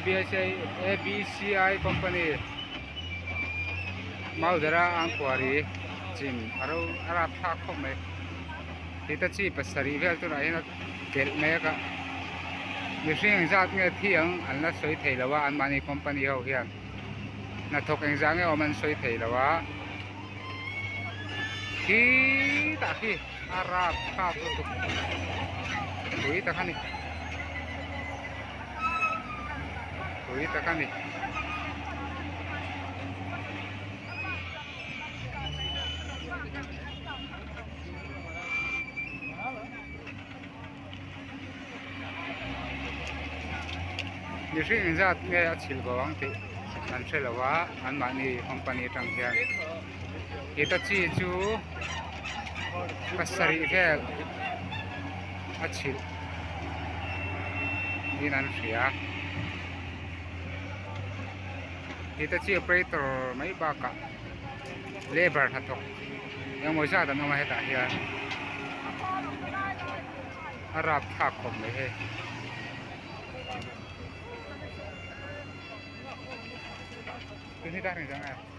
ABCI company Maudara Angkwari Jim Aro Arab Hakome Hitachi Pasari Vel to Raina Kel Mega Missing Zat Thiang and not Soy Tailawa and Money Company out here. Not talking Zanga Oman Soy Tailawa. He Taki Arab Hapu Takani Takani Missing Zat Mea Chilbong and Selawa and Money Company Tangian. Hitachi to Pasari Vel Achil in Anfia Hitachi operator may baka labor hatok yung mo siya tanong mahita here Arab Hakom eh Ini dah ni jangan